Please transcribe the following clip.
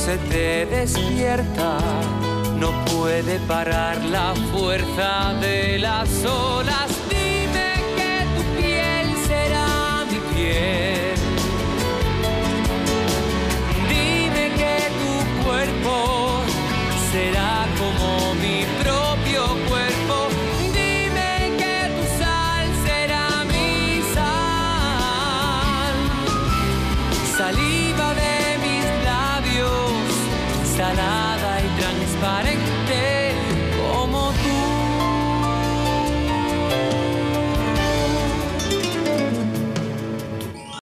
se te despierta, no puede parar la fuerza de las olas. Dime que tu piel será mi piel. Dime que tu cuerpo será como mi propio cuerpo. Dime que tu sal será mi sal. Saliva de mis labios, salada y transparente.